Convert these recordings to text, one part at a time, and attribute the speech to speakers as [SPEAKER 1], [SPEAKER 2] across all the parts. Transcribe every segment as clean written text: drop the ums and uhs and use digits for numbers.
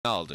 [SPEAKER 1] aldı.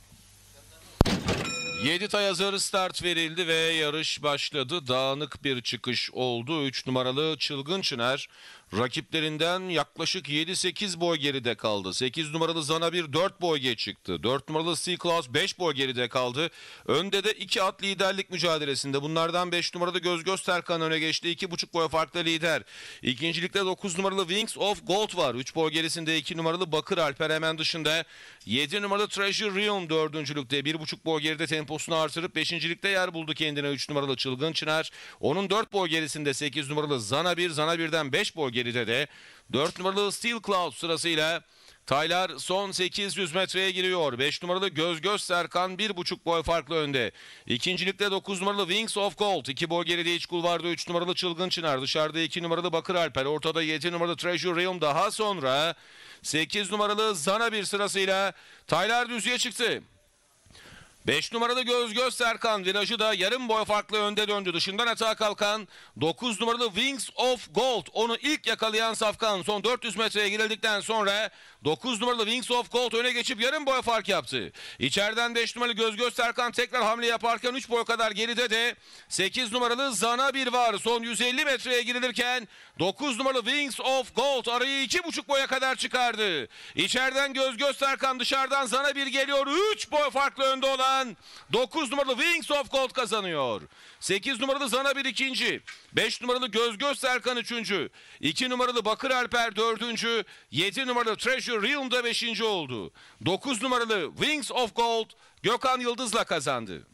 [SPEAKER 1] 7 tay hazır start verildi ve yarış başladı. Dağınık bir çıkış oldu. 3 numaralı Çılgın Çınar rakiplerinden yaklaşık 7-8 boy geride kaldı. 8 numaralı Zanabir 4 boy geç çıktı. 4 numaralı C-Class 5 boy geride kaldı. Önde de 2 at liderlik mücadelesinde. Bunlardan 5 numaralı Göz Terkan öne geçti. 2,5 boy farklı lider. İkincilikte 9 numaralı Wings of Gold var. 3 boy gerisinde 2 numaralı Bakır Alper hemen dışında. 7 numaralı Treasure Realm dördüncülükte. 1,5 boy geride temposunu artırıp 5.likte yer buldu kendine 3 numaralı Çılgın Çınar. Onun 4 boy gerisinde 8 numaralı Zanabir. Zanabir'den 5 boy geride de 4 numaralı Steel Cloud sırasıyla taylar son 800 metreye giriyor. 5 numaralı Göz Serkan 1,5 boy farklı önde. İkincilikte 9 numaralı Wings of Gold. 2 boy geride iç kulvarda 3 numaralı Çılgın Çınar. Dışarıda 2 numaralı Bakır Alper. Ortada 7 numaralı Treasure Realm. Daha sonra 8 numaralı Zanabir sırasıyla taylar düzlüğe çıktı. 5 numaralı Göz Serkan virajı da yarım boy farklı önde döndü. Dışından atağa kalkan 9 numaralı Wings of Gold. Onu ilk yakalayan Safkan son 400 metreye girildikten sonra 9 numaralı Wings of Gold öne geçip yarım boy fark yaptı. İçeriden 5 numaralı Göz Serkan tekrar hamle yaparken 3 boy kadar geride de 8 numaralı Zanabir var. Son 150 metreye girilirken 9 numaralı Wings of Gold arayı 2,5 boya kadar çıkardı. İçeriden Göz Serkan, dışarıdan Zanabir geliyor. 3 boy farklı önde olan 9 numaralı Wings of Gold kazanıyor. 8 numaralı Zanabir ikinci. 5 numaralı Göz Serkan üçüncü. 2 numaralı Bakır Alper dördüncü. 7 numaralı Treasure Realm da beşinci oldu. 9 numaralı Wings of Gold Gökhan Yıldız'la kazandı.